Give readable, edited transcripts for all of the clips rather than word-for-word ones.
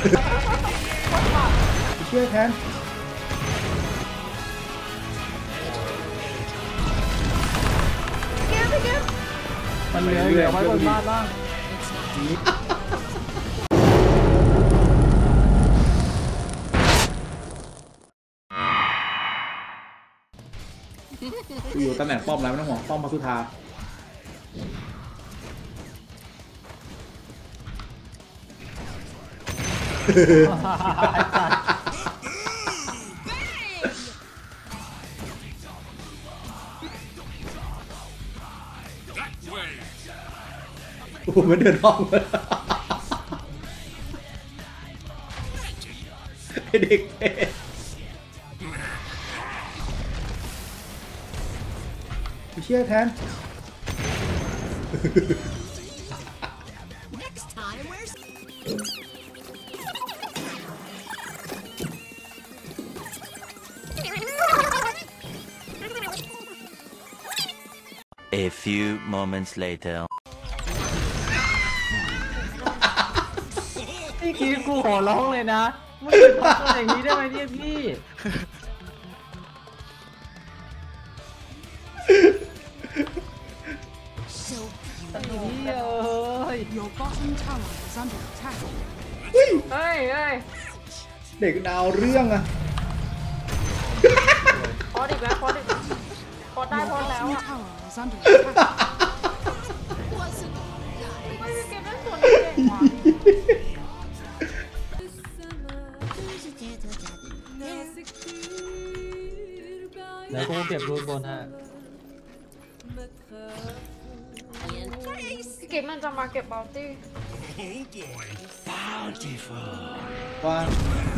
เชื่อแทนมันเหลือไว้บนบ้านบ้างอยู่ตำแหน่งป้อมแล้วไม่ต้องห่วงป้อมมาสุธาโอ้โหมันเดินห้องไอเด็กเเชื่อแทน A few moments later. พี่กี้กูขอร้องเลยนะมึงจะทำตัวอย่างนี้ได้ไหมเนี่ยพี่เด็กดาวเรื่องอะพอดิแล้วพอดิพอได้พอแล้วอ่ะไม่ได้เก็บได้ส่วนเก่งว่ะแล้วกูเก็บรูนบนฮะเก็บมันจะมาเก็บบอลตี้ว่าง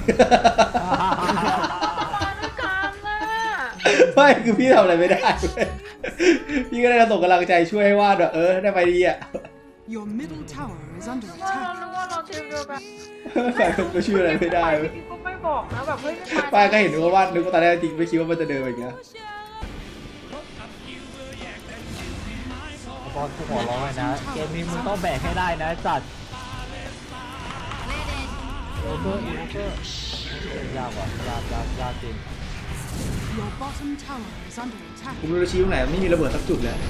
มาด้วยกันน่ะไม่คือพี่ทำอะไรไม่ได้พี่ก็ได้ส่งกำลังใจช่วยให้วาดแบบได้ไปดีอ่ะว่าเรารู้ว่าเราทีมเดียวกันแต่ก็ช่วยอะไรไม่ได้พี่ก็ไม่บอกนะแบบเฮ้ยป้าก็เห็นว่าวาดนึกว่าตอนแรกจริงไม่คิดว่ามันจะเดินแบบนี้บอลกูขอร้องเลยนะเกมนี้มึงต้องแบกให้ได้นะจัดโอเวอร์ยากว่ะยากจริงผมรู้ชี้ตรงไหนไม่มีระเบิดสักจุดเลย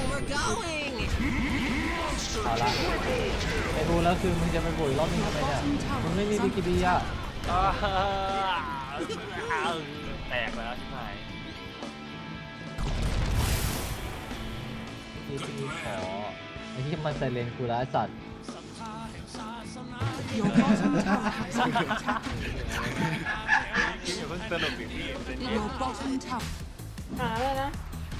เอาละไม่รู้แล้วคือมึงจะไปบุยรอบนึงทำไมเนี่ยมึงไม่มีวิกิพีอ่ะแตกแล้วใช่ไหมพี่ขอไอ้ที่มันใส่เลนกูแล้วสัตว์อย่าเพิ่งสนุกดิพี่หาเลยนะ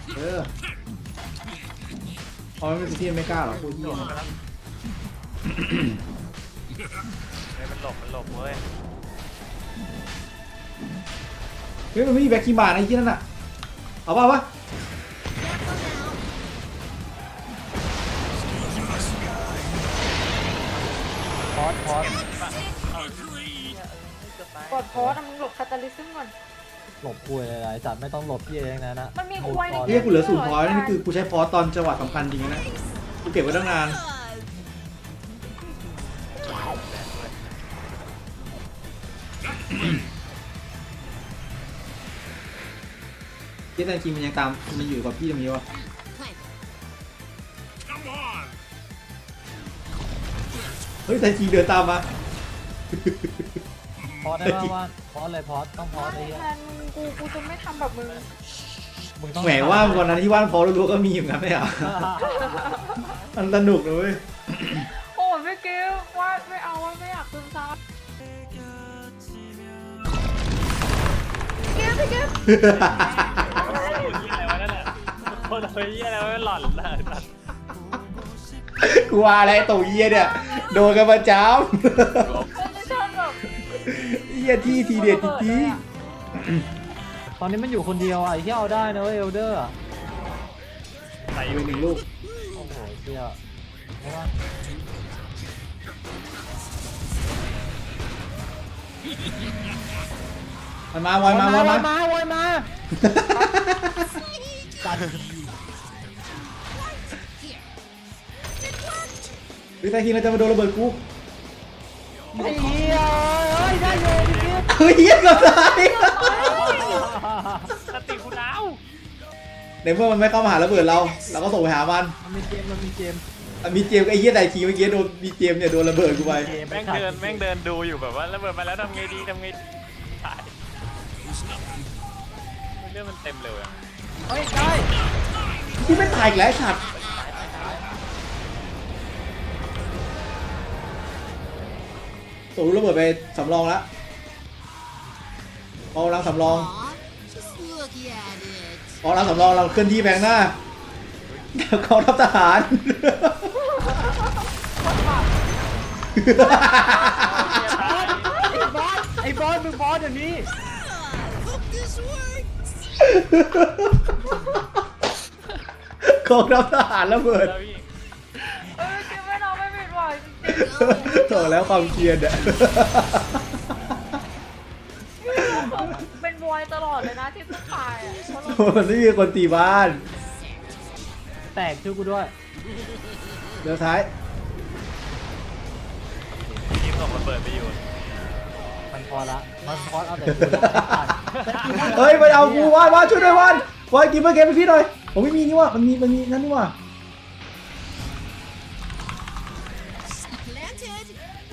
พอไม่เป็นที่ไม่กล้าหรอกพวกเหี้ยมันหลบเว้ยเฮ้ยมันไม่มีแบ็คคีบาร์ไอ้ที่นั่นอ่ะเอาป่าววะพอดกดโพสมึงหลบคาตาลิซึมก่อนหลบกูอะไรสัตว์ไม่ต้องหลบพี่เองนะมันมีคุยในเรียกกูเหลือ0 พอยต์นี่คือกูใช้พอสตอนจังหวะสำคัญจริงนะกูเก็บไว้ตั้งนานที่แต่จริงมันยังตามมันอยู่กับพี่ตรงนี้วะเฮ้ยแต่จริงเดินตามมาพอได้ป่าวว่าพอเลยพอต้องพอเลยแทนกูจะไม่ทำแบบมึงแหมว่าวันนั้นที่ว่านพอรู้ก็มีเหมือนกันไม่เหรอมันสนุกเลยโอ้ไม่เกี่ยวว่าไม่เอาไม่อยากซึมซับเกี่ยวเกี่ยวอะไรวะนั่นแหละคนเอาไปยี่อะไรวะหล่อนกูว่าอะไรตัวเยี่ยเนี่ยโดนกันประจำเยี่ยที่ทีเด็ดทีตอนนี้มันอยู่คนเดียวอ่ะที่เอาได้นะเอลเดอร์ใส่อยู่1 ลูกโอ้โหเชี่ยมันมาวนมาวิธีเราจะมาโดนระเบิดกูไอ้เหี้ยเฮ้ยได้โยนพี่เฮ้ยเหี้ยเกับตายสติกูดาวในเมื่อมันไม่เข้ามาหาระเบิดเราก็ส่งไปหามันมันมีเกมมีเจมส์ไอ้เหี้ยไดทีเมื่อกี้โดนมีเจมส์เนี่ยโดนระเบิดกูไปแม่งเดินดูอยู่แบบว่าระเบิดมาแล้วทำไงดีตายเรื่องมันเต็มเลยอ่ะเฮ้ยได้กูไม่ตายอีกแล้วไอ้สัตว์ส่งลูกระเบิดไปสำรองแล้วเอาลังสำรอง Just look at it. เอาลังสำรองเราเคลื่อนที่แบงหน้าเขาทัพทหารไอ้บอสมึงบอสอย่างนี้ Hope this works. กองทัพทหารระเบิดแล้วพี่คิดว่าน้องไม่ผิดหวังจริงโถแล้วความเกรียดอะๆเป็นมวยตลอดเลยนะที่ต้องตายอ่ะเพราะเรามันไม่มีคนตีบ้านแตกช่วยกูด้วยเดี๋ยวท้ายทีมส่งระเบิดไปอยู่มันพอละมันพอเอาแต่กูละเฮ้ยไปเอากูวานช่วยด้วยวานกินเบอร์เกมไปพี่หน่อยผมไม่มีนี่ว่ะมันมีนั่นนี่ว่ะ Planted.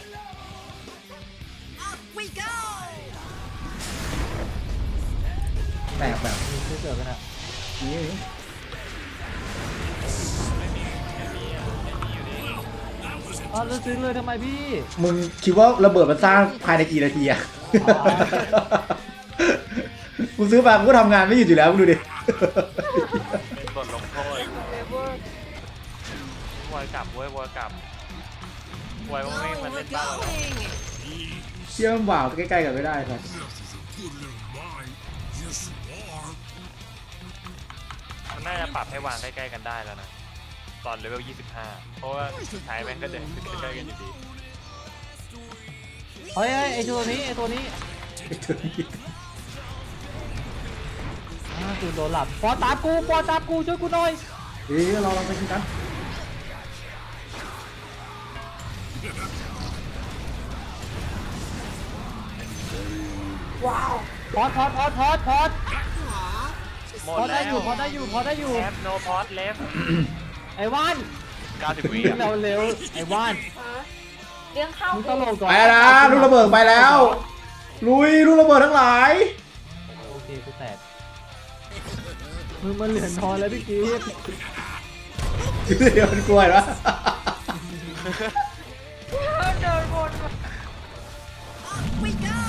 Up we go. แตกแบบมีชื่อเกิดกันอ่ะนี้อ๋อแล้วซื้อเลยทำไมพี่มึงคิดว่าระเบิดมันสร้างภายในกี่นาทีอะกูซื้อมากูก็ทำงานไม่หยุดอยู่แล้วมึงดูดิเป็นบทลงโทษเลเวอร์วอยกลับวอยว่าไม่มัน Oh, เล่ we're นบ้านเรา going. เชื่อมันบ่าวใกล้ๆกันไม่ได้ครับมันน่าจะปรับให้วางใกล้ๆกันได้แล้วนะตอนเลเวล 25 เพราะว่าสุดท้ายแม่งก็เดินขึ้นใกล้ๆกันอยู่ดีเฮ้ยไอ้ตัวนี้กูโดนหลับปอตามกูช่วยกูหน่อยเฮ้ยเราไปกินกันว้าวพอด Aw, หมพดอได้แล้วอยู่พอได้อยู่แอปโนพอสเลฟไอ้ว่าน 90 วิเร็วไอ้ว่านเลี้ยงข้าวมึงตลกก่อนไปแล้วนะลูกระเบิดไปแล้วลุยลูกระเบิดทั้งหลายโอเคกูแตกมึงมันเหลือนทอนแล้วพี่กีดเดี๋ยวมันกลัวเหรอเดินวน up we go.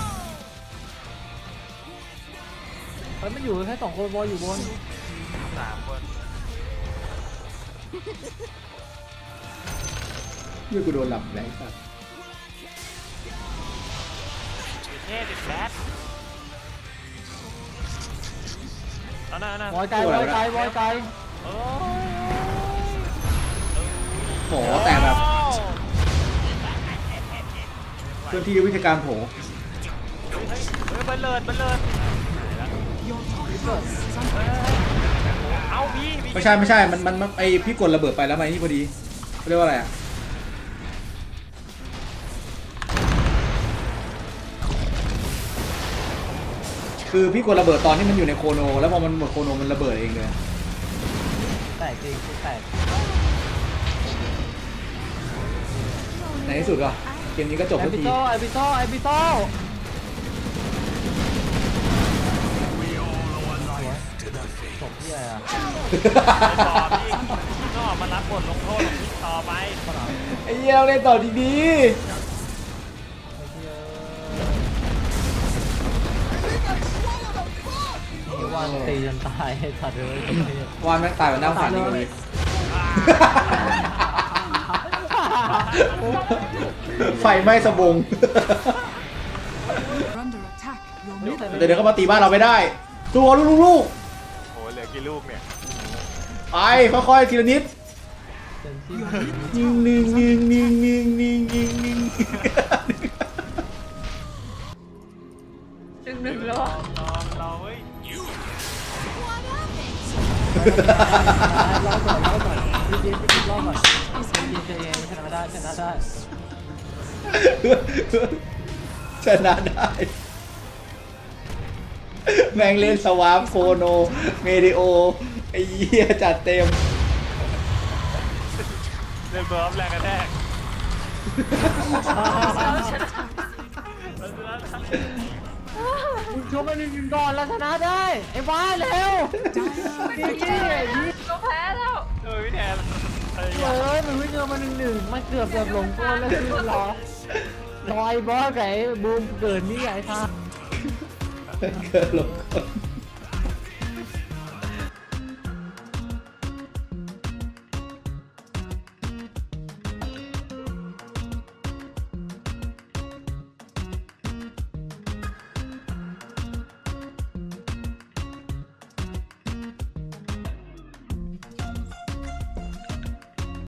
เฮ้ยมันอยู่แค่2 คนบอลอยู่บน 3 คนเมื่อกูโดนหลับแล้วครับเท่ติดแบทเอาหน้าบอยไกลโอ้โหแต่แบบเคลื่อนที่วิธีการโผเฮ้ยบันเลิศเอาพี่ไม่ใช่มันไอพี่กดระเบิดไปแล้วไหมนี่พอดีเขาเรียกว่าอะไรอ่ะคือพี่กดระเบิดตอนที่มันอยู่ในโคโนแล้วพอมันหมดโคโนมันระเบิดเองเลยแตกจริงกูแตกในที่สุดก็เกมนี้ก็จบไอสักพิทีโต้จบที่อะไรอ่ะต่อพี่ก็มารับบทลงโทษของพี่ต่อไปไอ้เหี้ยเล่นต่อดีวันตีจนตายสัตว์เลยๆวานแม่งตายมันนั่งผ่านนี่กันเลยไฟไหม้สบง Under attack. Your เดี๋ยวเขามาตีบ้านเราไม่ได้ตัวลูกโหเหลือกี่ลูกเนี่ยๆไปค่อยๆทีละนิดยิงดึงแล้วเราเว้ยรอก่อนพี่เจนรอก่อนพี่เจนชนะได้ชนะได้แม่งเล่นสวาร์ปโฟโนเมดิโอไอ้เหี้ยจัดเต็มเล่นเบอร์ฟแรงกระแทกมึงชกไปหนึ่งก่อนแล้วชนะได้ไอ้บ้าเร็วก็แพ้แล้วพี่แทนมันไม่เจอมา1-1มันเกือบหลงตัวแล้วคือรอไอ้บอสไก่บูมเกิดนี่ไอ้ท่าเกิดหลงกล